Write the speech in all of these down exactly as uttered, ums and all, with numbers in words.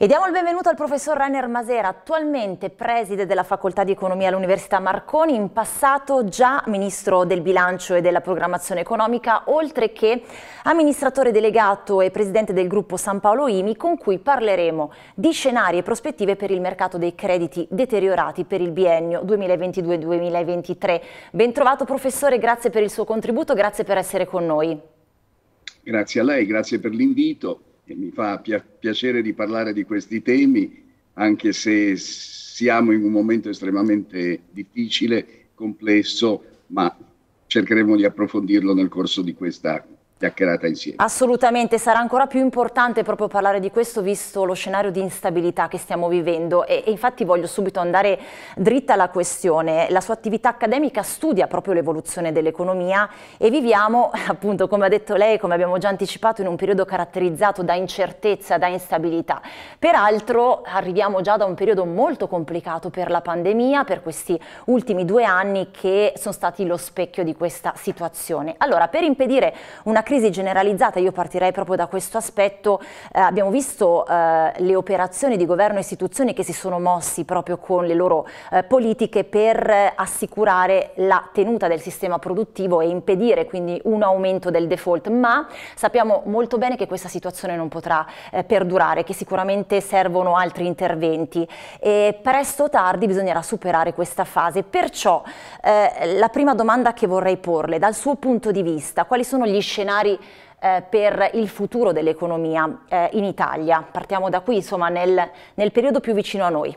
E diamo il benvenuto al professor Rainer Masera, attualmente preside della Facoltà di Economia all'Università Marconi, in passato già ministro del bilancio e della programmazione economica, oltre che amministratore delegato e presidente del gruppo San Paolo IMI, con cui parleremo di scenari e prospettive per il mercato dei crediti deteriorati per il biennio duemilaventidue duemilaventitré. Ben trovato professore, grazie per il suo contributo, grazie per essere con noi. Grazie a lei, grazie per l'invito. E mi fa pi piacere di parlare di questi temi, anche se siamo in un momento estremamente difficile, complesso, ma cercheremo di approfondirlo nel corso di questa chiacchierata insieme. Assolutamente, sarà ancora più importante proprio parlare di questo visto lo scenario di instabilità che stiamo vivendo e, e infatti voglio subito andare dritta alla questione. La sua attività accademica studia proprio l'evoluzione dell'economia e viviamo, appunto, come ha detto lei, come abbiamo già anticipato, in un periodo caratterizzato da incertezza, da instabilità. Peraltro arriviamo già da un periodo molto complicato per la pandemia, per questi ultimi due anni che sono stati lo specchio di questa situazione. Allora, per impedire una crisi generalizzata, io partirei proprio da questo aspetto, eh, abbiamo visto eh, le operazioni di governo e istituzioni che si sono mossi proprio con le loro eh, politiche per eh, assicurare la tenuta del sistema produttivo e impedire quindi un aumento del default, ma sappiamo molto bene che questa situazione non potrà eh, perdurare, che sicuramente servono altri interventi e presto o tardi bisognerà superare questa fase. Perciò eh, la prima domanda che vorrei porle, dal suo punto di vista, quali sono gli scenari Eh, per il futuro dell'economia eh, in Italia? Partiamo da qui, insomma, nel, nel periodo più vicino a noi.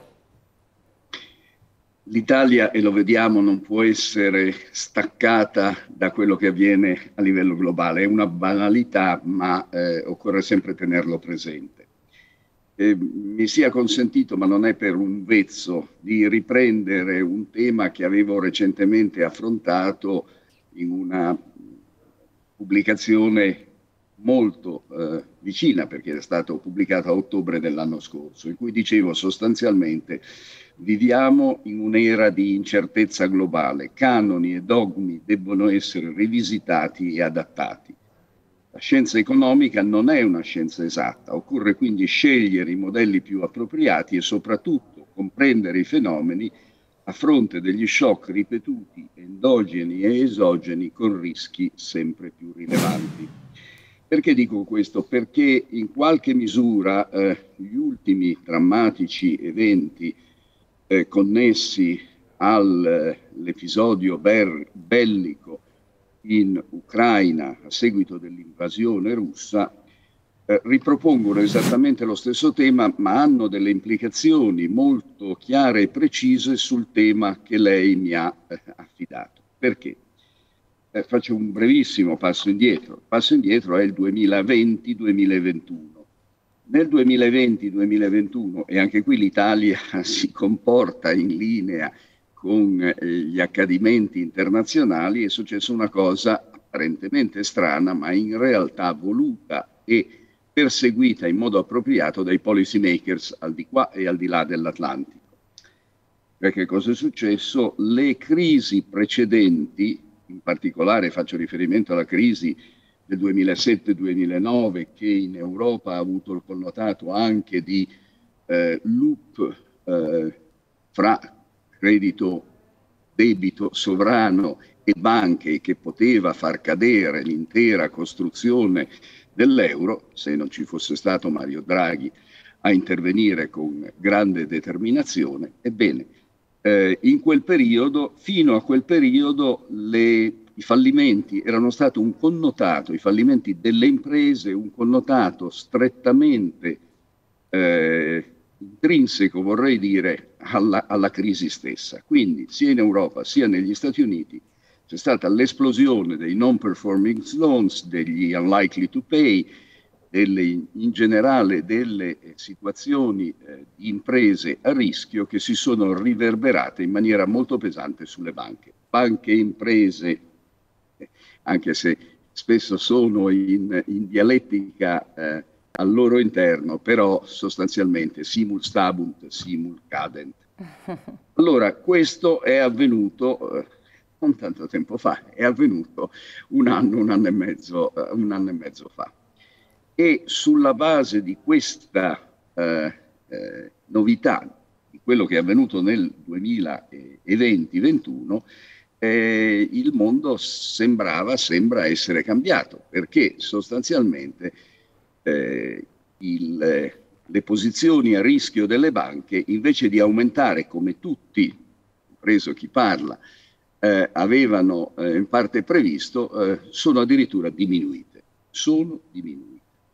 L'Italia, e lo vediamo, non può essere staccata da quello che avviene a livello globale. È una banalità, ma eh, occorre sempre tenerlo presente. Eh, mi sia consentito, ma non è per un vezzo, di riprendere un tema che avevo recentemente affrontato in una pubblicazione molto eh, vicina, perché è stato pubblicato a ottobre dell'anno scorso, in cui dicevo sostanzialmente: viviamo in un'era di incertezza globale, canoni e dogmi debbono essere rivisitati e adattati. La scienza economica non è una scienza esatta, occorre quindi scegliere i modelli più appropriati e soprattutto comprendere i fenomeni a fronte degli shock ripetuti, endogeni e esogeni, con rischi sempre più rilevanti. Perché dico questo? Perché in qualche misura eh, gli ultimi drammatici eventi eh, connessi all'episodio bellico in Ucraina a seguito dell'invasione russa Eh, ripropongono esattamente lo stesso tema, ma hanno delle implicazioni molto chiare e precise sul tema che lei mi ha eh, affidato. Perché? Eh, faccio un brevissimo passo indietro. Il passo indietro è il duemilaventi duemilaventuno. Nel duemilaventi duemilaventuno, e anche qui l'Italia si comporta in linea con eh, gli accadimenti internazionali, è successa una cosa apparentemente strana, ma in realtà voluta e perseguita in modo appropriato dai policy makers al di qua e al di là dell'Atlantico. Perché cosa è successo? Le crisi precedenti, in particolare faccio riferimento alla crisi del duemilasette duemilanove, che in Europa ha avuto il connotato anche di eh, loop eh, fra credito, debito sovrano e banche, che poteva far cadere l'intera costruzione dell'euro, se non ci fosse stato Mario Draghi a intervenire con grande determinazione. Ebbene, eh, in quel periodo, fino a quel periodo, le, i fallimenti erano stati un connotato, i fallimenti delle imprese, un connotato strettamente eh, intrinseco, vorrei dire, alla, alla crisi stessa. Quindi sia in Europa sia negli Stati Uniti c'è stata l'esplosione dei non-performing loans, degli unlikely to pay, delle, in generale delle situazioni eh, di imprese a rischio che si sono riverberate in maniera molto pesante sulle banche. Banche e imprese, eh, anche se spesso sono in, in dialettica eh, al loro interno, però sostanzialmente simul stabunt, simul cadent. Allora, questo è avvenuto eh, non tanto tempo fa, è avvenuto un anno, un anno e mezzo, uh, un anno e mezzo fa. E sulla base di questa uh, eh, novità di quello che è avvenuto nel duemilaventi ventuno, eh, il mondo sembrava, sembra essere cambiato, perché sostanzialmente eh, il, le posizioni a rischio delle banche, invece di aumentare come tutti, compreso chi parla, eh, avevano eh, in parte previsto, eh, sono addirittura diminuite. Sono diminuite.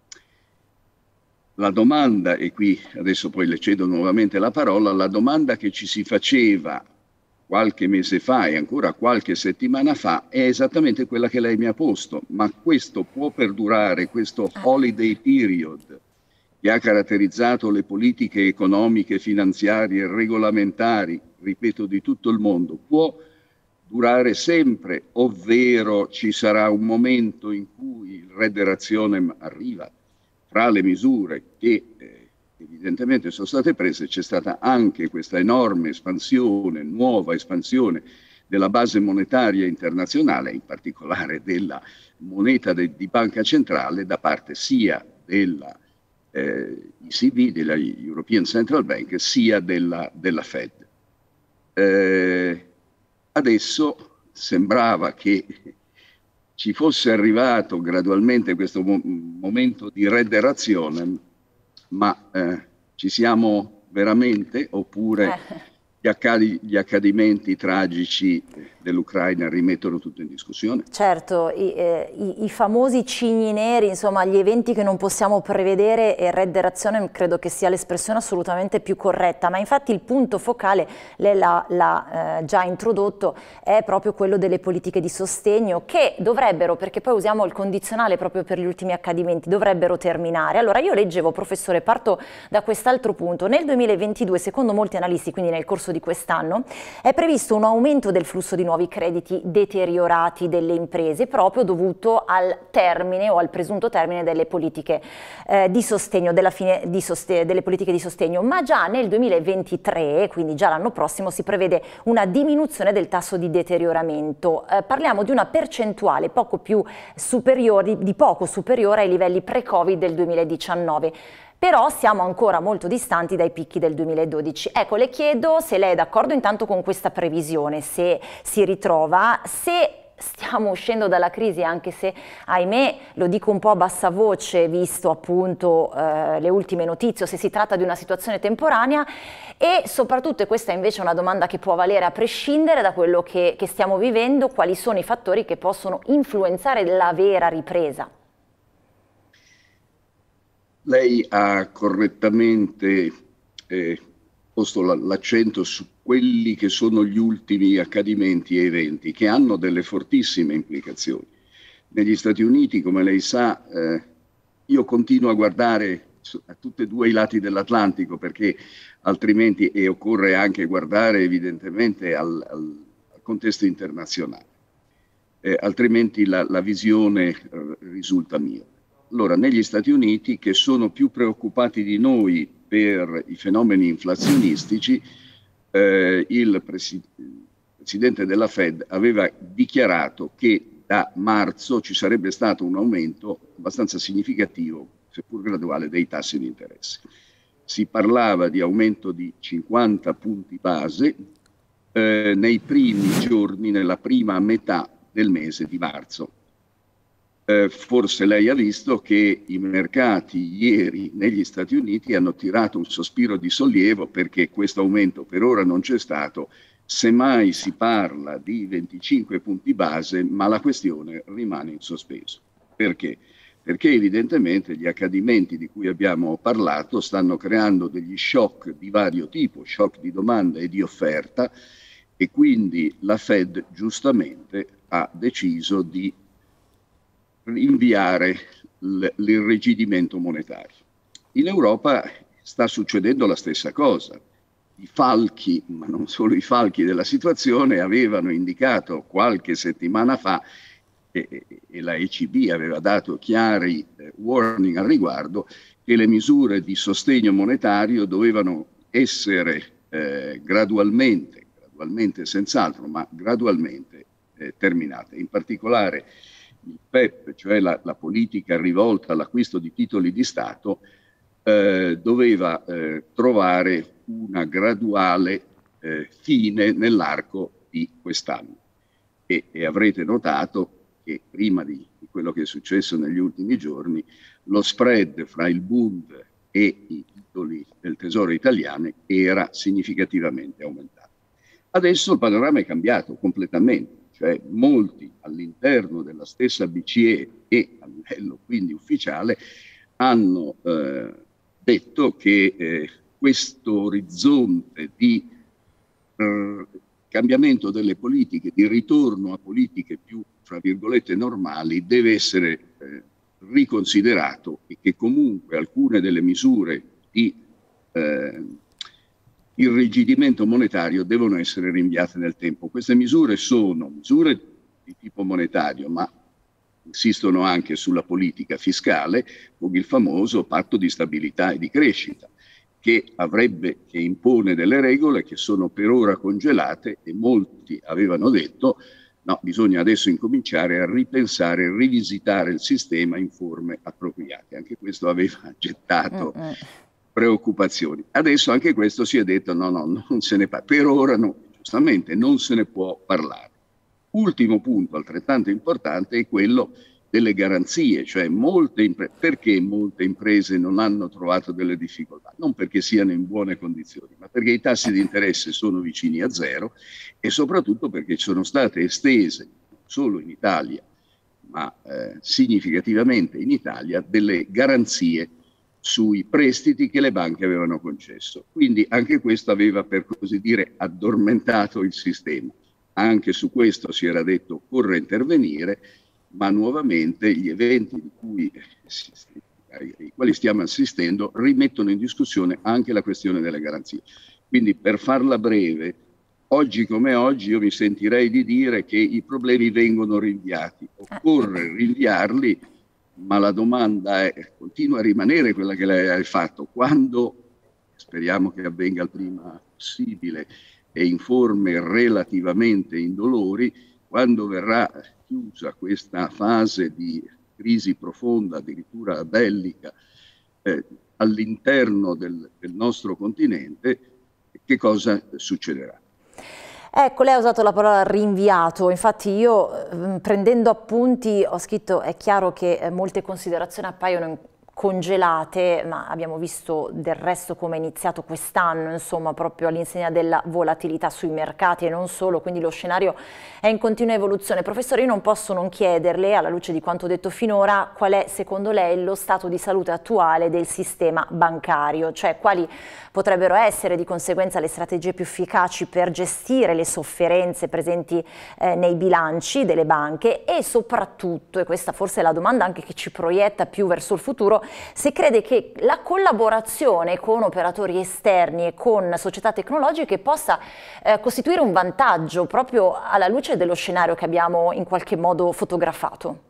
La domanda, e qui adesso poi le cedo nuovamente la parola, la domanda che ci si faceva qualche mese fa e ancora qualche settimana fa è esattamente quella che lei mi ha posto. Ma questo può perdurare, questo holiday period che ha caratterizzato le politiche economiche, finanziarie, regolamentari, ripeto, di tutto il mondo, può durare sempre, ovvero ci sarà un momento in cui il Rederationem arriva? Fra le misure che eh, evidentemente sono state prese c'è stata anche questa enorme espansione, nuova espansione della base monetaria internazionale, in particolare della moneta de, di banca centrale da parte sia della eh, E C B, della European Central Bank, sia della, della Fed. Eh, adesso sembrava che ci fosse arrivato gradualmente questo mo momento di rederazione, ma eh, ci siamo veramente, oppure Eh. gli, accadi gli accadimenti tragici dell'Ucraina rimettono tutto in discussione? Certo, i, eh, i, i famosi cigni neri, insomma gli eventi che non possiamo prevedere, e Rederazione credo che sia l'espressione assolutamente più corretta, ma infatti il punto focale, lei l'ha eh, già introdotto, è proprio quello delle politiche di sostegno che dovrebbero, perché poi usiamo il condizionale proprio per gli ultimi accadimenti, dovrebbero terminare. Allora io leggevo, professore, parto da quest'altro punto, nel duemilaventidue secondo molti analisti, quindi nel corso di quest'anno, è previsto un aumento del flusso di nuovi crediti deteriorati delle imprese proprio dovuto al termine o al presunto termine delle politiche eh, di sostegno, della fine di soste delle politiche di sostegno, ma già nel duemilaventitré, quindi già l'anno prossimo, si prevede una diminuzione del tasso di deterioramento. Eh, parliamo di una percentuale poco più superiore, di poco superiore ai livelli pre-Covid del duemiladiciannove. Però siamo ancora molto distanti dai picchi del duemiladodici. Ecco, le chiedo se lei è d'accordo intanto con questa previsione, se si ritrova, se stiamo uscendo dalla crisi, anche se, ahimè, lo dico un po' a bassa voce, visto appunto eh, le ultime notizie, o se si tratta di una situazione temporanea, e soprattutto, e questa invece è una domanda che può valere a prescindere da quello che, che stiamo vivendo, quali sono i fattori che possono influenzare la vera ripresa? Lei ha correttamente eh, posto l'accento su quelli che sono gli ultimi accadimenti e eventi che hanno delle fortissime implicazioni. Negli Stati Uniti, come lei sa, eh, io continuo a guardare a tutti e due i lati dell'Atlantico, perché altrimenti, e occorre anche guardare evidentemente al, al, al contesto internazionale, eh, altrimenti la, la visione eh, risulta miope. Allora, negli Stati Uniti, che sono più preoccupati di noi per i fenomeni inflazionistici, eh, il, presi il presidente della Fed aveva dichiarato che da marzo ci sarebbe stato un aumento abbastanza significativo, seppur graduale, dei tassi di interesse. Si parlava di aumento di cinquanta punti base eh, nei primi giorni, nella prima metà del mese di marzo. Eh, forse lei ha visto che i mercati ieri negli Stati Uniti hanno tirato un sospiro di sollievo, perché questo aumento per ora non c'è stato, semmai si parla di venticinque punti base, ma la questione rimane in sospeso. Perché? Perché evidentemente gli accadimenti di cui abbiamo parlato stanno creando degli shock di vario tipo, shock di domanda e di offerta, e quindi la Fed giustamente ha deciso di rinviare l'irrigidimento monetario. In Europa sta succedendo la stessa cosa. I falchi, ma non solo i falchi della situazione, avevano indicato qualche settimana fa, e, e la E C B aveva dato chiari eh, warning al riguardo, che le misure di sostegno monetario dovevano essere eh, gradualmente, gradualmente senz'altro, ma gradualmente eh, terminate. In particolare il P E P, cioè la, la politica rivolta all'acquisto di titoli di Stato, eh, doveva eh, trovare una graduale eh, fine nell'arco di quest'anno. E, e avrete notato che prima di, di quello che è successo negli ultimi giorni, lo spread fra il Bund e i titoli del Tesoro italiano era significativamente aumentato. Adesso il panorama è cambiato completamente, cioè molti all'interno della stessa B C E e a livello quindi ufficiale hanno eh, detto che eh, questo orizzonte di eh, cambiamento delle politiche, di ritorno a politiche più, fra virgolette, normali, deve essere eh, riconsiderato e che comunque alcune delle misure di eh, irrigidimento monetario devono essere rinviate nel tempo. Queste misure sono misure di tipo monetario, ma insistono anche sulla politica fiscale con il famoso patto di stabilità e di crescita, che avrebbe, che impone delle regole che sono per ora congelate, e molti avevano detto no, bisogna adesso incominciare a ripensare, a rivisitare il sistema in forme appropriate. Anche questo aveva gettato mm-hmm. preoccupazioni. Adesso anche questo si è detto no, no, non se ne parla. Per ora no, giustamente non se ne può parlare. Ultimo punto altrettanto importante è quello delle garanzie, cioè molte imprese, perché molte imprese non hanno trovato delle difficoltà? Non perché siano in buone condizioni, ma perché i tassi di interesse sono vicini a zero e soprattutto perché sono state estese, non solo in Italia, ma eh, significativamente in Italia, delle garanzie sui prestiti che le banche avevano concesso. Quindi anche questo aveva, per così dire, addormentato il sistema. Anche su questo si era detto occorre intervenire, ma nuovamente gli eventi di cui, ai quali stiamo assistendo rimettono in discussione anche la questione delle garanzie. Quindi, per farla breve, oggi come oggi io mi sentirei di dire che i problemi vengono rinviati. Occorre rinviarli, ma la domanda è, continua a rimanere quella che lei ha fatto: quando, speriamo che avvenga il prima possibile e in forme relativamente indolori, quando verrà chiusa questa fase di crisi profonda, addirittura bellica, eh, all'interno del, del nostro continente, che cosa succederà? Ecco, lei ha usato la parola rinviato, infatti io prendendo appunti ho scritto: è chiaro che molte considerazioni appaiono congelate, ma abbiamo visto del resto come è iniziato quest'anno, insomma, proprio all'insegna della volatilità sui mercati e non solo, quindi lo scenario è in continua evoluzione. Professore, io non posso non chiederle, alla luce di quanto detto finora, qual è secondo lei lo stato di salute attuale del sistema bancario, cioè quali potrebbero essere di conseguenza le strategie più efficaci per gestire le sofferenze presenti eh, nei bilanci delle banche, e soprattutto, e questa forse è la domanda anche che ci proietta più verso il futuro, se crede che la collaborazione con operatori esterni e con società tecnologiche possa eh, costituire un vantaggio proprio alla luce dello scenario che abbiamo in qualche modo fotografato.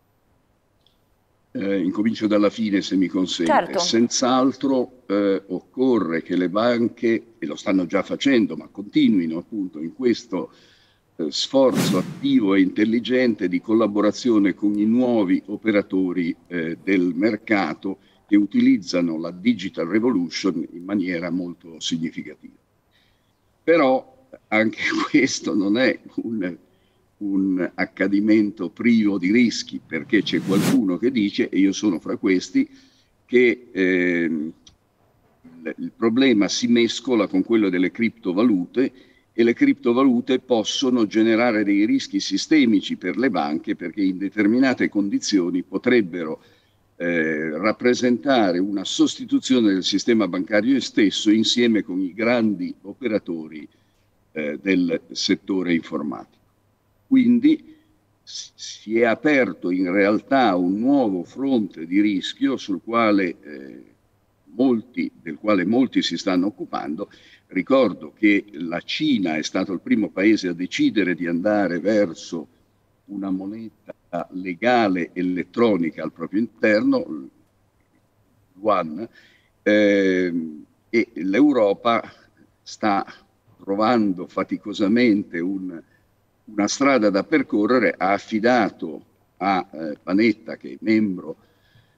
Eh, incomincio dalla fine, se mi consente. Certo. Senz'altro eh, occorre che le banche, e lo stanno già facendo, ma continuino appunto in questo sforzo attivo e intelligente di collaborazione con i nuovi operatori eh, del mercato che utilizzano la digital revolution in maniera molto significativa. Però anche questo non è un, un accadimento privo di rischi, perché c'è qualcuno che dice, e io sono fra questi, che eh, il, il problema si mescola con quello delle criptovalute, e le criptovalute possono generare dei rischi sistemici per le banche, perché in determinate condizioni potrebbero eh, rappresentare una sostituzione del sistema bancario stesso insieme con i grandi operatori eh, del settore informatico. Quindi si è aperto in realtà un nuovo fronte di rischio sul quale, eh, molti, del quale molti si stanno occupando. Ricordo che la Cina è stato il primo paese a decidere di andare verso una moneta legale elettronica al proprio interno, il yuan, eh, e l'Europa sta trovando faticosamente un, una strada da percorrere. Ha affidato a eh, Panetta, che è membro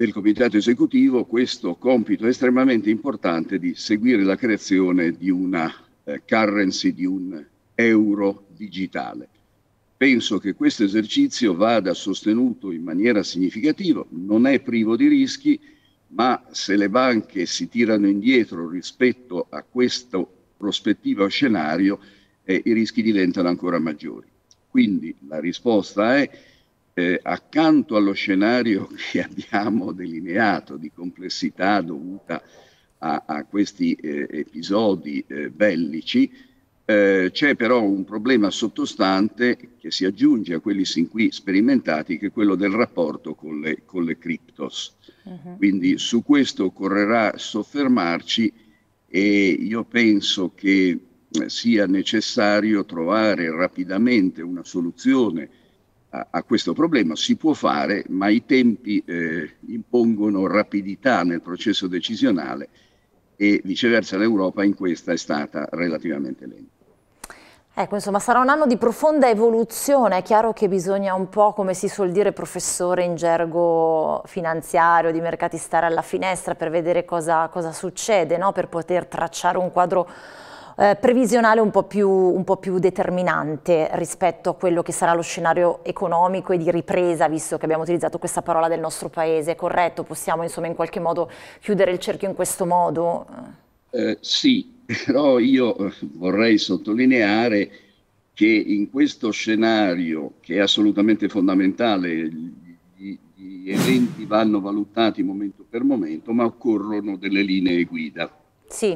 del comitato esecutivo questo compito estremamente importante di seguire la creazione di una eh, currency, di un euro digitale. Penso che questo esercizio vada sostenuto in maniera significativa, non è privo di rischi, ma se le banche si tirano indietro rispetto a questo prospettivo scenario, eh, i rischi diventano ancora maggiori. Quindi la risposta è, eh, accanto allo scenario che abbiamo delineato di complessità dovuta a, a questi eh, episodi eh, bellici, eh, c'è però un problema sottostante che si aggiunge a quelli sin qui sperimentati, che è quello del rapporto con le, con le criptos. Uh-huh. Quindi su questo occorrerà soffermarci e io penso che sia necessario trovare rapidamente una soluzione a, a questo problema. Si può fare, ma i tempi eh, impongono rapidità nel processo decisionale e viceversa l'Europa in questa è stata relativamente lenta. Ecco, insomma, sarà un anno di profonda evoluzione. È chiaro che bisogna un po', come si suol dire, professore, in gergo finanziario, di mercati, stare alla finestra per vedere cosa, cosa succede, no? Per poter tracciare un quadro eh, previsionale un po' più, un po' più determinante rispetto a quello che sarà lo scenario economico e di ripresa, visto che abbiamo utilizzato questa parola del nostro paese. Corretto? Possiamo, insomma, in qualche modo chiudere il cerchio in questo modo? Eh, sì. Però io vorrei sottolineare che in questo scenario, che è assolutamente fondamentale, gli, gli eventi vanno valutati momento per momento, ma occorrono delle linee guida. Sì.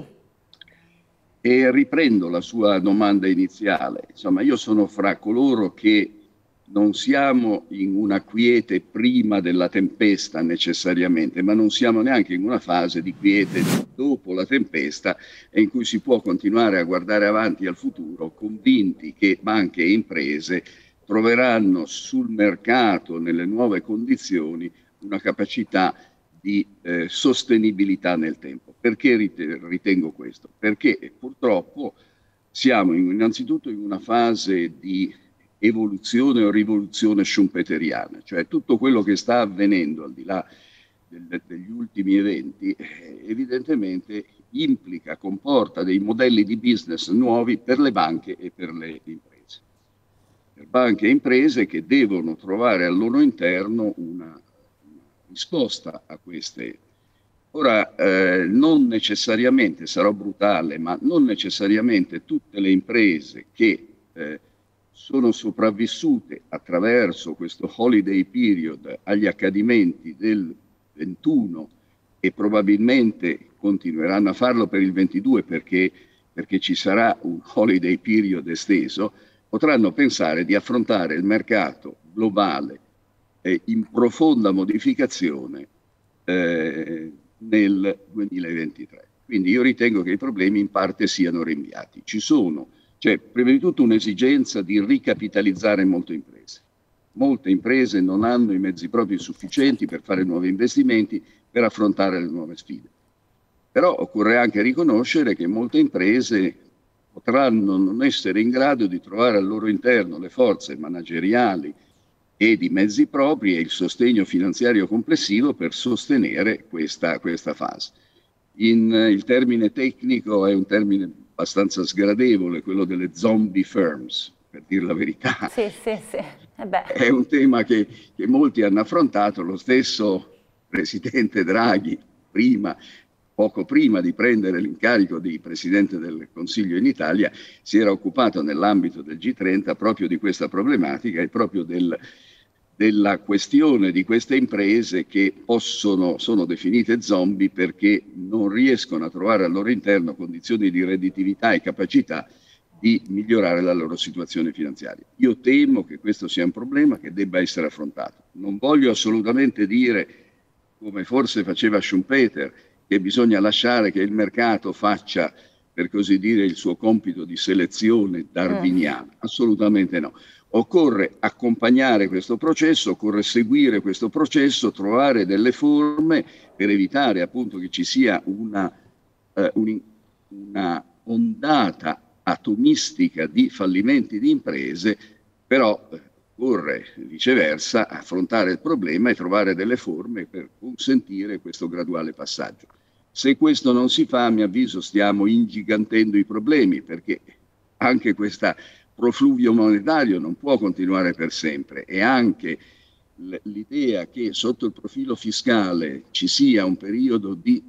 E riprendo la sua domanda iniziale. Insomma, io sono fra coloro che non siamo in una quiete prima della tempesta necessariamente, ma non siamo neanche in una fase di quiete dopo la tempesta e in cui si può continuare a guardare avanti al futuro, convinti che banche e imprese troveranno sul mercato, nelle nuove condizioni, una capacità di eh, sostenibilità nel tempo. Perché ritengo questo? Perché purtroppo siamo in, innanzitutto in una fase di evoluzione o rivoluzione schumpeteriana, cioè tutto quello che sta avvenendo al di là del, degli ultimi eventi eh, evidentemente implica, comporta dei modelli di business nuovi per le banche e per le imprese. Per banche e imprese che devono trovare al loro interno una, una risposta a queste. Ora, eh, non necessariamente, sarò brutale, ma non necessariamente tutte le imprese che eh, sono sopravvissute attraverso questo holiday period agli accadimenti del ventuno e probabilmente continueranno a farlo per il ventidue perché, perché ci sarà un holiday period esteso, potranno pensare di affrontare il mercato globale eh, in profonda modificazione eh, nel duemilaventitré. Quindi io ritengo che i problemi in parte siano rinviati. Ci sono C'è prima di tutto un'esigenza di ricapitalizzare molte imprese. Molte imprese non hanno i mezzi propri sufficienti per fare nuovi investimenti, per affrontare le nuove sfide. Però occorre anche riconoscere che molte imprese potranno non essere in grado di trovare al loro interno le forze manageriali e di mezzi propri e il sostegno finanziario complessivo per sostenere questa, questa fase. In, il termine tecnico è un termine abbastanza sgradevole, quello delle zombie firms, per dire la verità. Sì, sì, sì. Eh beh. È un tema che, che molti hanno affrontato, lo stesso presidente Draghi, prima, poco prima di prendere l'incarico di presidente del Consiglio in Italia, si era occupato nell'ambito del G trenta proprio di questa problematica e proprio del, della questione di queste imprese che possono, sono definite zombie perché non riescono a trovare al loro interno condizioni di redditività e capacità di migliorare la loro situazione finanziaria. Io temo che questo sia un problema che debba essere affrontato. Non voglio assolutamente dire, come forse faceva Schumpeter, che bisogna lasciare che il mercato faccia, per così dire, il suo compito di selezione darwiniana. Mm. Assolutamente no. Occorre accompagnare questo processo, occorre seguire questo processo, trovare delle forme per evitare appunto che ci sia una, eh, un, una ondata atomistica di fallimenti di imprese, però occorre viceversa affrontare il problema e trovare delle forme per consentire questo graduale passaggio. Se questo non si fa, a mio avviso, stiamo ingigantendo i problemi, perché anche questo profluvio monetario non può continuare per sempre, e anche l'idea che sotto il profilo fiscale ci sia un periodo di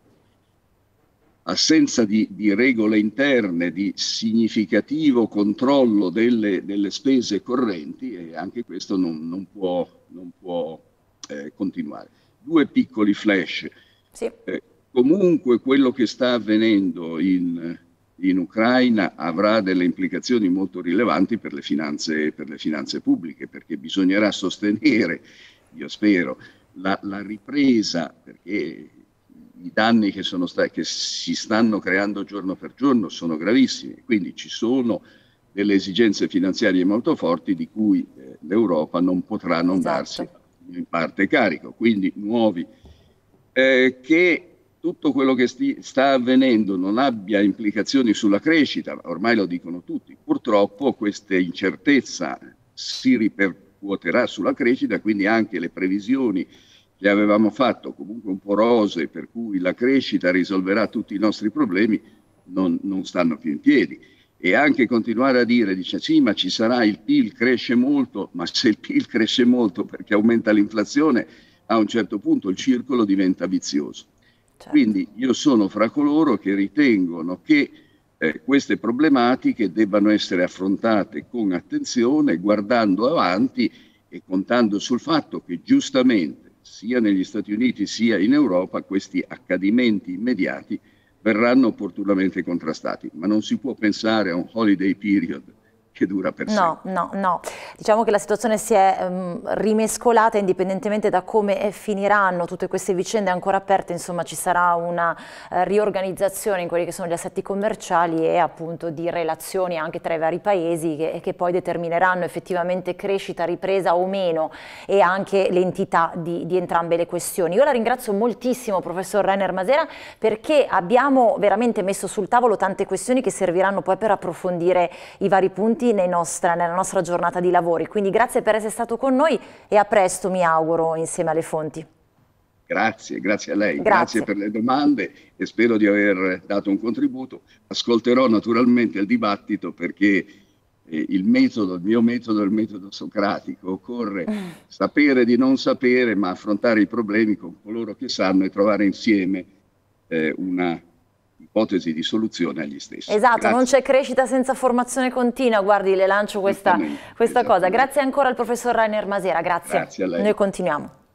assenza di, di regole interne, di significativo controllo delle, delle spese correnti, e anche questo non, non può, non può eh, continuare. Due piccoli flash. Sì. Eh, comunque quello che sta avvenendo in, in Ucraina avrà delle implicazioni molto rilevanti per le finanze, per le finanze pubbliche, perché bisognerà sostenere, io spero, la, la ripresa, perché i danni che, sono stati, che si stanno creando giorno per giorno sono gravissimi, quindi ci sono delle esigenze finanziarie molto forti di cui eh, l'Europa non potrà non Esatto. darsi in parte carico, quindi nuovi. Eh, che tutto quello che sti, sta avvenendo non abbia implicazioni sulla crescita, ormai lo dicono tutti, purtroppo questa incertezza si ripercuoterà sulla crescita, quindi anche le previsioni che avevamo fatto, comunque un po' rosee, per cui la crescita risolverà tutti i nostri problemi, non, non stanno più in piedi. E anche continuare a dire, dice sì, ma ci sarà, il P I L cresce molto, ma se il P I L cresce molto perché aumenta l'inflazione, a un certo punto il circolo diventa vizioso. Certo. Quindi io sono fra coloro che ritengono che eh, queste problematiche debbano essere affrontate con attenzione, guardando avanti e contando sul fatto che giustamente sia negli Stati Uniti sia in Europa questi accadimenti immediati verranno opportunamente contrastati, ma non si può pensare a un holiday period che dura per no, sempre. No, no, diciamo che la situazione si è um, rimescolata indipendentemente da come finiranno tutte queste vicende ancora aperte, insomma ci sarà una uh, riorganizzazione in quelli che sono gli assetti commerciali e appunto di relazioni anche tra i vari paesi che, che poi determineranno effettivamente crescita, ripresa o meno, e anche l'entità di, di entrambe le questioni. Io la ringrazio moltissimo, professor Rainer Masera, perché abbiamo veramente messo sul tavolo tante questioni che serviranno poi per approfondire i vari punti Nostra, nella nostra giornata di lavori, quindi grazie per essere stato con noi e a presto, mi auguro, insieme alle fonti. Grazie, grazie a lei, Grazie, grazie per le domande e spero di aver dato un contributo. Ascolterò naturalmente il dibattito perché eh, il metodo, il mio metodo è il metodo socratico, occorre sapere di non sapere ma affrontare i problemi con coloro che sanno e trovare insieme eh, una ipotesi di soluzione agli stessi. Esatto, Grazie. Non c'è crescita senza formazione continua, guardi, le lancio questa, questa cosa. Grazie ancora al professor Rainer Masera, grazie. Grazie a lei. Noi continuiamo.